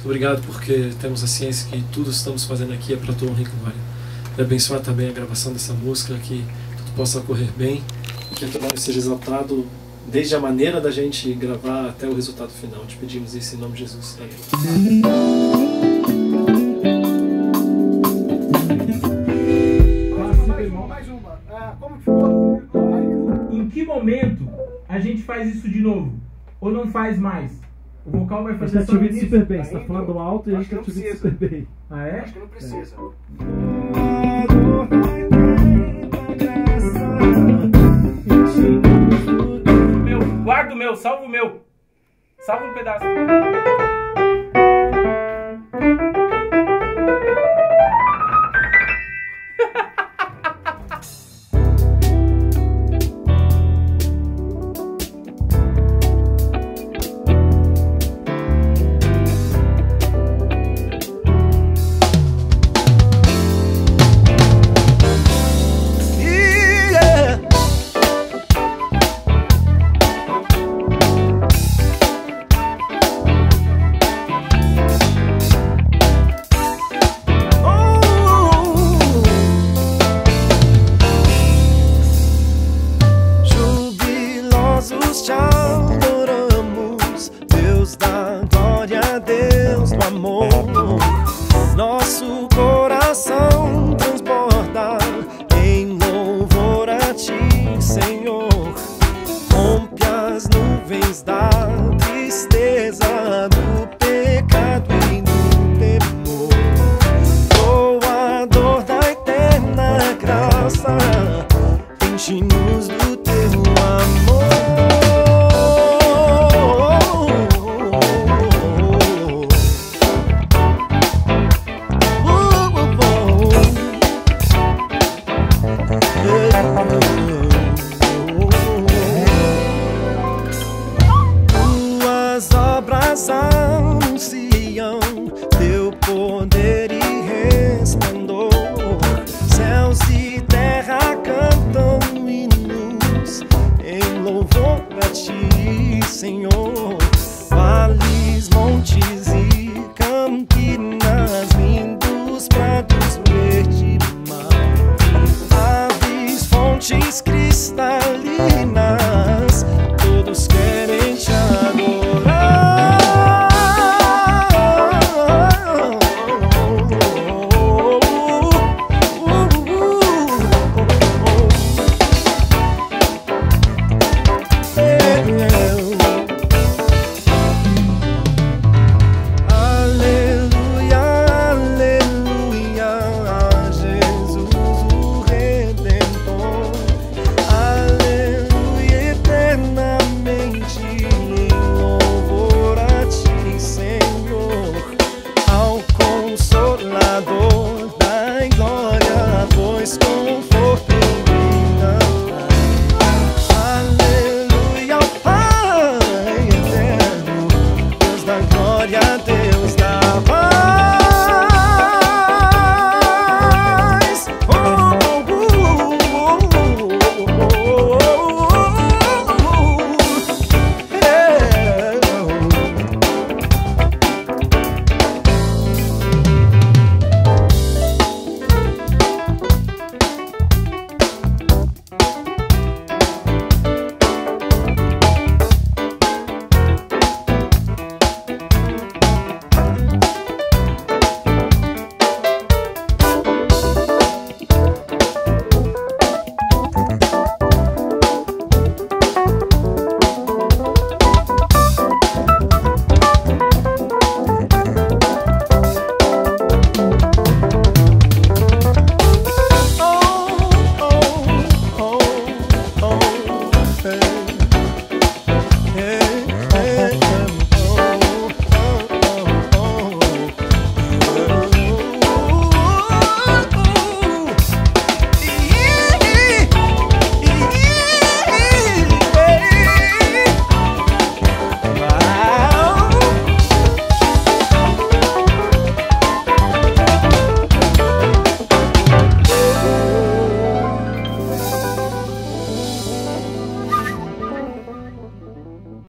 obrigado porque temos a ciência que tudo estamos fazendo aqui é para a tua honra e glória. E abençoar também a gravação dessa música, que tudo possa ocorrer bem e que o teu nome seja exaltado desde a maneira da gente gravar até o resultado final. Te pedimos isso em nome de Jesus. Amém. Mais uma. Como ficou? Em que momento a gente faz isso de novo? Ou não faz mais? O vocal vai fazer só isso? Super bem, você tá falando alto e a gente tá te ouvindo super bem. Ah, é? Acho que não precisa. Meu, guarda o meu, salva o meu. Salva um pedaço. Te adoramos, Deus da glória, Deus do amor. Nosso coração transborda em louvor a ti, Senhor. Rompe as nuvens da tristeza, do pecado e do temor. Doador da eterna graça, enche-nos do teu amor. Tuas obras anunciam teu poder e resplendor. Céus e terra cantam hinos em louvor a ti, Senhor.